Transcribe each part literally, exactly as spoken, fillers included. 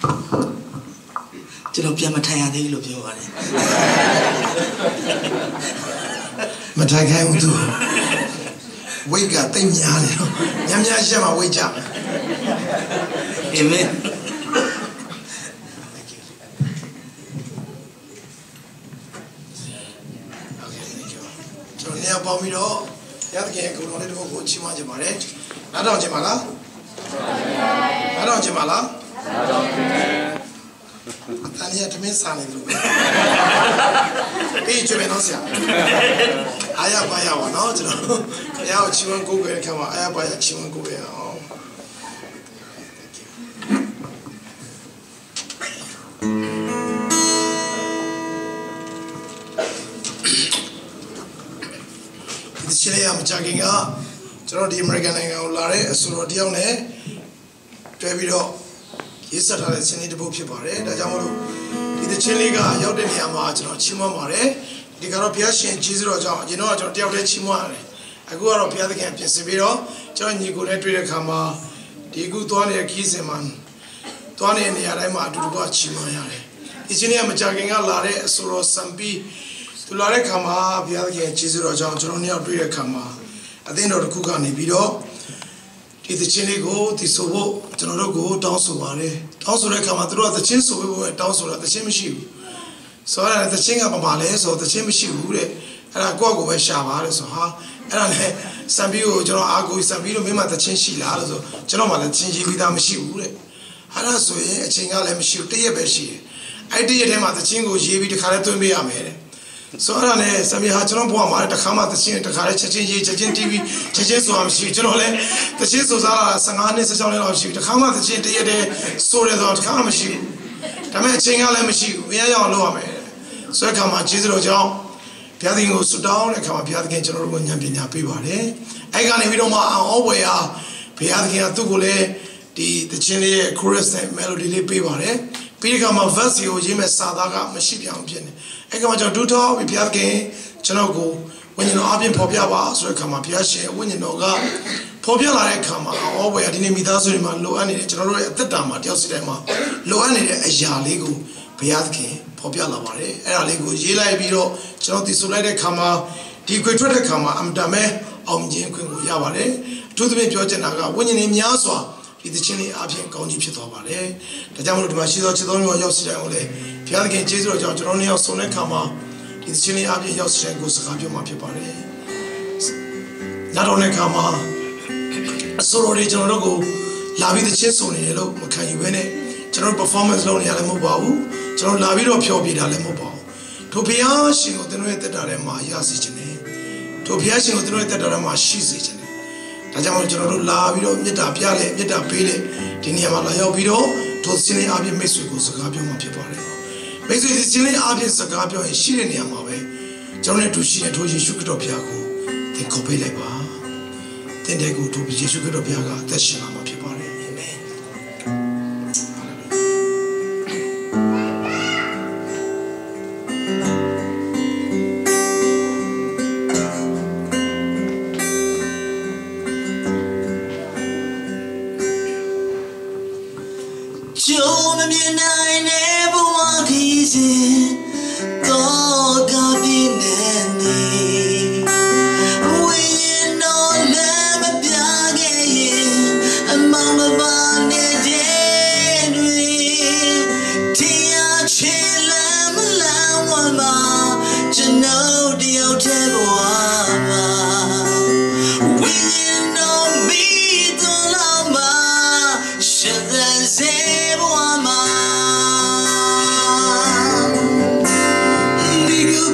ကျွန်တော်ပြန်မထိုင်ရသေးဘူးလို့ပြောပါတယ်မထိုင်ခိုင်းဘူးသူဝိတ်ကတိတ်များတယ်ညံ့ညံ့ရှက်မှာဝိတ်ကြမယ်အာမင်ကျွန်တော်နေရာပေါင်းပြီးတော့ရသခင်ကိုယ်တော်လေးတို့ကိုချီးမွမ်းကြပါတယ်နားထောင်ကြပါလားနားထောင်ကြပါလားနားထောင်ကြပါတန်ရထမင်းစားနေလို့ပြီးကျွေးမယ်နော်ဆရာအားရပါရပါနော်ကျွန်တော်ဘုရားကိုချီးမွမ်းကိုးကွယ်တဲ့ခါမှာအားရပါရချီးမွမ်းကိုးကွယ်အောင်ဒီချေရမကြခင်ကကျွန်တော်ဒီအမေရိကန်နိုင်ငံကိုလာတဲ့အဆိုတော်တယောက်နဲ့တွေ့ပြီးတော့ရေးဆက်ထားတဲ့ချင်းလေးတစ်ပုဒ်ဖြစ်ပါတယ်ဒါကြောင့်မလို့ဒီသချင်းလေးကရောက်တဲ့နေရာမှာကျွန်တော်ချီးမွမ်းပါတယ်ဒီကတော့ဘုရားရှင်ကျေးဇူးတော်ကြောင့်အရင်တော့ကျွန်တော်တယောက်တည်းချီးမွမ်းရတယ်အခုကတော့ဘုရားသခင်ပြင်ဆင်ပြီးတော့ကျွန်တော်ညီကိုနဲ့တွေ့တဲ့အခါမှာဒီအခုသွားနေတဲ့ခီးစင်မှာသွားနေတဲ့နေရာတိုင်းမှာအတူတူကချီးမွမ်းရတယ်ဒီချင်းလေးကမကြခင်ကလာတဲ့အဆိုတော်စံပီးသူလာတဲ့အခါမှာဘုရားသခင်ကျေးဇူးတော်ကြောင့်ကျွန်တော်နှစ်ယောက်တွေ့တဲ့အခါမှာအသင်းတော်တစ်ခုကနေပြီးတော့ဒီသချင်းလေးကိုဒီဆိုဖို့ကျွန်တော်တို့ကိုတောင်းဆိုပါတယ်တောင်းဆိုတဲ့အခါမှာသူတို့ကသချင်းဆိုဖို့တောင်းဆိုတာသချင်းမရှိဘူးဆိုတော့သချင်းကဘာမှလဲဆိုသချင်းမရှိဘူးတဲ့အဲ့ဒါကိုယ့်ကိုယ်ပဲရှာပါတဲ့ဆိုဟာအဲ့ဒါနဲ့စံပီးကိုကျွန်တော်အာကိုစံပီးတို့မင်းမသချင်းရှိလားလို့ဆိုကျွန်တော်မှလည်းသချင်းရေးပြီးသားမရှိဘူးတဲ့အဲ့ဒါဆိုရင်အချိန်ကလည်းမရှိဘူးတရက်ပဲရှိတယ်အဲ့ဒီရက်ထဲမှာသချင်းကိုရေးပြီးတခါလဲသွင်းပေးရမယ်တဲ့ဆိုတော့လည်းစမီဟာကျွန်တော်ဘဝမှာတခါမှသချင်းတခါလဲချက်ချင်းရေးချက်ချင်း တီဗီ ချက်ချင်းဆိုတာမရှိဘူးကျွန်တော်လည်းသချင်းဆိုစားတာဆယ်ငါးနှစ်ဆယ်၆နှစ်လောက်ရှိပြီတခါမှသချင်းတရက်တည်းဆိုတယ်ဆိုတော့တခါမှမရှိဘူးဒါပေမဲ့အချိန်ကလည်းမရှိဘူးဘယ်ရအောင်လုပ်ရမလဲဆိုတဲ့အခါမှာကျေးဇူးတော်ကြောင့်ဘုရားသခင်ကိုဆုတောင်းတဲ့အခါမှာဘုရားသခင်ကျွန်တော်တို့ကိုဉာဏ်ပညာပေးပါတယ်အဲ့ကနေပြီးတော့မှအော်ဝယ်အားဘုရားသခင်ကသူ့ကိုလည်းဒီသချင်းလေးရဲ့ chorus နဲ့ melody လေးပေးပါတယ်ပြီးတဲ့အခါမှာ verse ကိုရေးမဲ့စာသားကမရှိပြောင်းဖြစ်နေအဲ့ကမှကျွန်တော်ဒုထောဘုရားသခင်ကျွန်တော်ကိုဝိညာဉ်တော်အပြင်ဖော်ပြပါဆိုတဲ့အခါမှာဘုရားရှင်ဝိညာဉ်တော်ကဖော်ပြလာတဲ့အခါမှာအော်ဝယ်ဒီနေ့မိသားစုတွေမှာလိုအပ်နေတဲ့ကျွန်တော်တို့ရဲ့အသက်တာမှာတယောက်စီတိုင်းမှာလိုအပ်နေတဲ့အရာလေးကိုဘုရားသခင်ဖော်ပြလာပါတယ်အဲ့ဒါလေးကိုရေးလိုက်ပြီးတော့ကျွန်တော်ဒီဆိုလိုက်တဲ့အခါမှာဒီခွေထွက်တဲ့အခါမှာအမတမဲအောင်ခြင်းခွင့်ကိုရပါတယ်အထူးသဖြင့်ပြောချင်တာကဝိညာဉ်တွေများစွာဒီသချင်းလေးအပြင်ကောင်းကြီးဖြစ်သွားပါတယ်ဒါကြောင့်မလို့ဒီမှာရှိသောခြေတော်မျိုးရောက်စီတိုင်းကိုလည်းဘုရားသခင်ကျေးဇူးတော်ကြောင့်ကျွန်တော်တို့ရောက်ဆုံတဲ့အခါမှာဒီသချင်းလေးအပြင်ရောက်စီတိုင်းကိုစကားပြောမှာဖြစ်ပါတယ်နောက်တော့တဲ့အခါမှာအစိုးရတွေကျွန်တော်တို့ကိုလာပြီးသချင်းဆိုနေတယ်လို့မခံယူဘဲနဲ့ကျွန်တော် performance လုပ်နေရလည်းမဟုတ်ပါဘူးကျွန်တော်လာပြီးတော့ဖြောပြတာလည်းမဟုတ်ပါဘူးထိုဘုရားရှင်ကိုသင်တို့ရဲ့တက်တာထဲမှာရစေခြင်းနဲ့ထိုဘုရားရှင်ကိုသင်တို့ရဲ့တက်တာထဲမှာရှိစေခြင်းနဲ့ဒါကြောင့်ကျွန်တော်တို့လာပြီးတော့မေတ္တာပြလေမေတ္တာပေးလေဒီနေရာမှာလာရောက်ပြီးတော့ထိုစင်းလေးအပြည့်မိတ်ဆွေကိုစကားပြောမှာဖြစ်ပါတယ်မိတ်ဆွေဒီစင်းလေးအပြည့်စကားပြောရင်ရှိတဲ့နေရာမှာပဲကျွန်တော်နဲ့တူရှိတဲ့ထိုယေရှုခရစ်တော်ဘုရားကိုသင်ခေါ်ပေးလိုက်ပါသင်တဲ့ကိုထိုယေရှုခရစ်တော်ဘုရားကအသက်ရှင်လာမှာဖြစ်ပါတယ်အာမင် Say, boy, ma,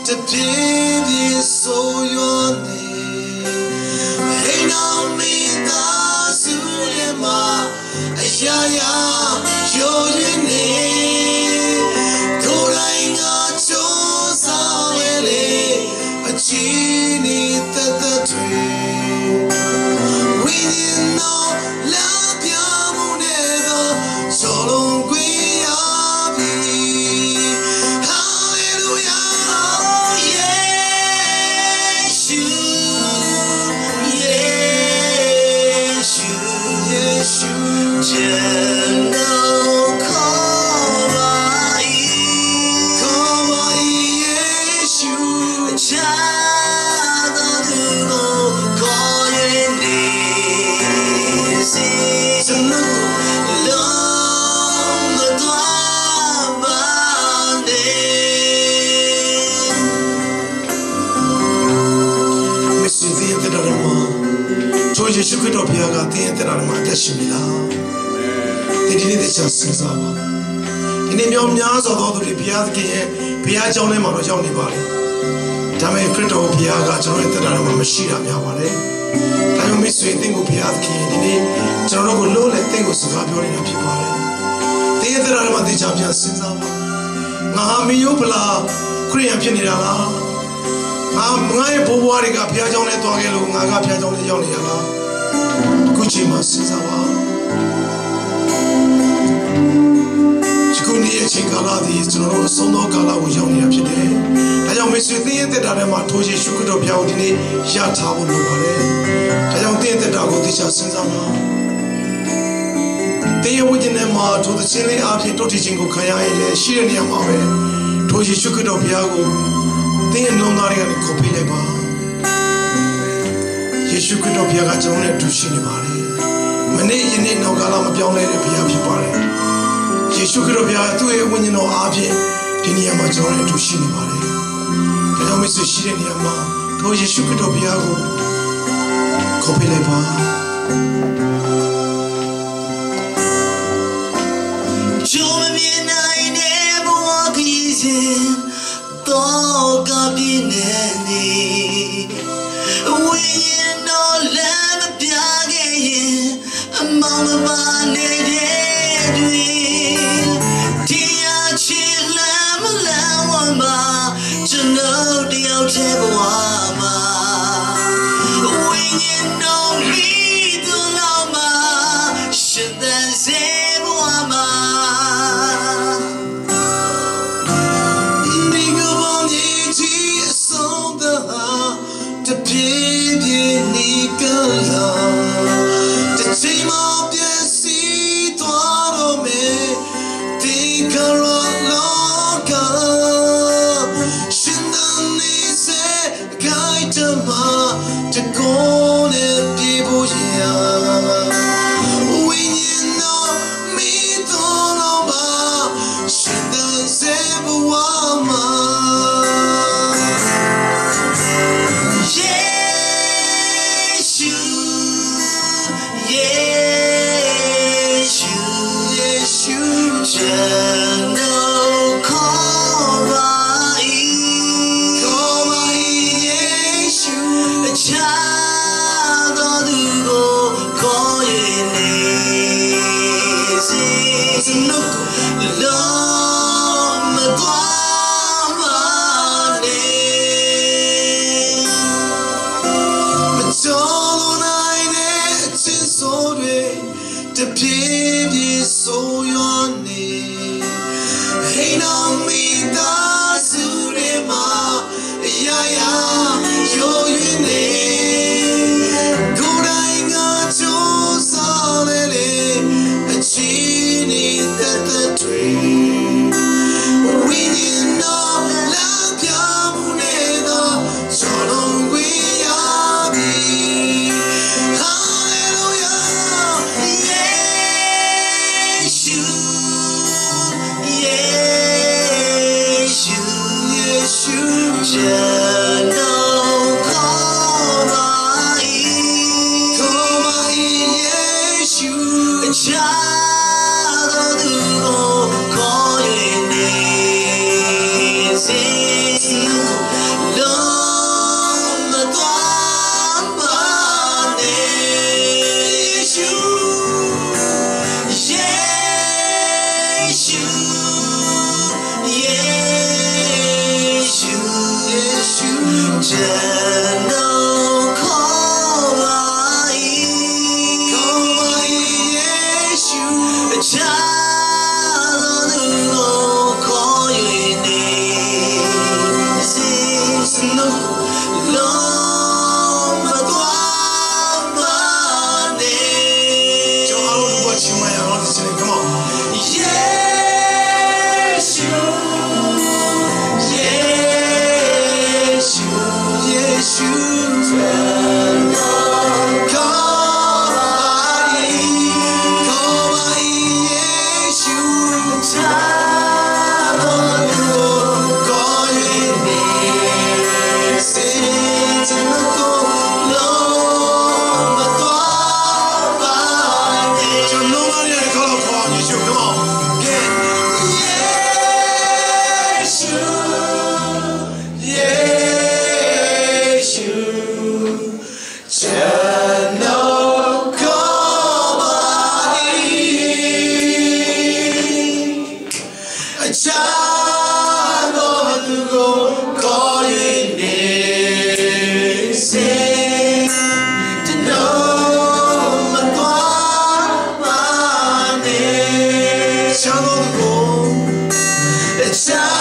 baby so your name hey now me da sulema ya ya yo you name korai nga cho sa le a chi ni ta ta twi we didn't know love ya mo ne do solo gwi 예수 그리스도 비아가 때에라는 말 됐습니다. 이들이 대체 생사와 이네 명များစွာ 너들이 비아께 비아ကြောင့်နဲ့မှာတော့ရောက်နေပါလေဒါပေမဲ့ခရစ်တော်ဘုရားကကျွန်တော်ရဲ့တရားမှာမရှိတာများပါတယ်ဒါကြောင့်မိတ်ဆွေသင်ကိုဘုရားသခင်ဒီနေ့ကျွန်တော်တို့ကိုလို့လဲသင်ကိုစကားပြောနေတာဖြစ်ပါတယ်သင်ရဲ့တရားမှာသိချပြန်စဉ်းစားပါငါဟာမယုဗလာခရိယန်ဖြစ်နေတာလားငါငါရဲ့ဘိုးဘွားတွေကဘုရားကြောင့်နဲ့တွားခဲ့လို့ငါကဘုရားကြောင့်နဲ့ရောက်နေရလားခုချိန်မှာစဉ်းစားပါခုနေ့အချိန်ကာလဒီကျွန်တော်တို့ဆုံးသောကာလကိုရောက်နေတာဖြစ်တယ်။ဒါကြောင့်မိတ်ဆွေသင်ရဲ့တက်တာထဲမှာထိုးယေရှုခရစ်တော်ဘုရားကိုဒီနေ့ရထားဖို့လိုပါတယ်။ဒါကြောင့်သင်ရဲ့တက်တာကိုသိချစဉ်းစားပါ။သင်ရဲ့ဝိညာဉ်ထဲမှာထိုသခြင်းလေးအပြင်တုတ်ထခြင်းကိုခံရရင်လည်းရှိတဲ့နေရာမှာပဲထိုယေရှုခရစ်တော်ဘုရားကိုသင်ရဲ့နှလုံးသားထဲကနေခေါ်ပေးလိုက်ပါ။ယေရှုခရစ်တော်ဘုရားကကျွန်တော်နဲ့အတူရှိနေပါတယ်။မနေ့ယနေ့နောက်ကာလမပြောင်းလဲတဲ့ဘုရားဖြစ်ပါတယ်။ယေရှုခရစ်တော်ဘုရားသူ့ရဲ့ဝိညာဉ်တော်အားဖြင့်ဒီနေရာမှာကျွန်တော်တို့အတူရှိနေပါတယ်။ဒါကြောင့်မိတ်ဆွေရှိတဲ့နေရာမှာထိုယေရှုခရစ်တော်ဘုရားကိုခေါ်ပေးလိုက်ပါ။ကျွန်မမြင်နိုင်တဲ့ဘဝကြီးစဉ်တော့ကပြင်းနေနေဝိညာဉ်တော်လမ်းမပြခဲ့ရင်အမောင်မပါနေတဲ့တွေကျွန်တော်တယောက်တည်းဘဝမှာဝိညာဉ်တော်ပြီးသူလောက်မှာရှင်သန်စေဘဝမှာဒီကဘာမြေကြီးအဆုံးသဟာတပြေးပြေးနေကလာတချိန်မှပြည့်စည်သွားတော့မယ်ဒီကရောလောကto go and be boya we know me don't know should the same woman yes you yes you yes you just know call right call right yes you child of the go call your name look love me twamane me don't night it's so way to be so your name hey no me da surema ya ya yo you name korai nga cho sa le le a chi ni ta ta twi we didn't know love ya mu ne da so long we ya bi hallelujah yes you 고 거리네 세 너만 과만해 찬호두고 자